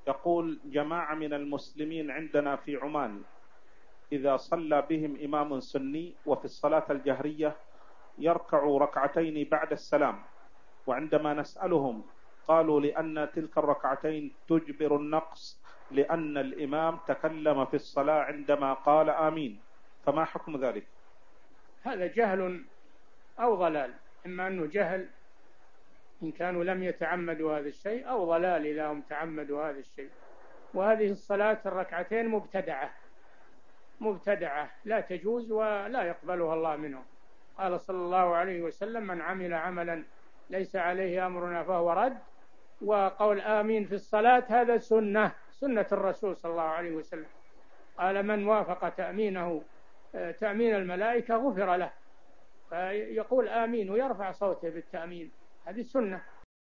يقول: جماعة من المسلمين عندنا في عمان إذا صلى بهم إمام سني وفي الصلاة الجهرية يركع ركعتين بعد السلام، وعندما نسألهم قالوا لأن تلك الركعتين تجبر النقص لأن الإمام تكلم في الصلاة عندما قال آمين، فما حكم ذلك؟ هذا جهل أو ضلال، إما أنه جهل إن كانوا لم يتعمدوا هذا الشيء، أو ضلال إذا هم تعمدوا هذا الشيء. وهذه الصلاة الركعتين مبتدعة لا تجوز ولا يقبلها الله منهم. قال صلى الله عليه وسلم: من عمل عملا ليس عليه أمرنا فهو رد. وقول آمين في الصلاة هذا سنة الرسول صلى الله عليه وسلم. قال: من وافق تأمينه تأمين الملائكة غفر له. فيقول آمين ويرفع صوته بالتأمين، هذه سنة.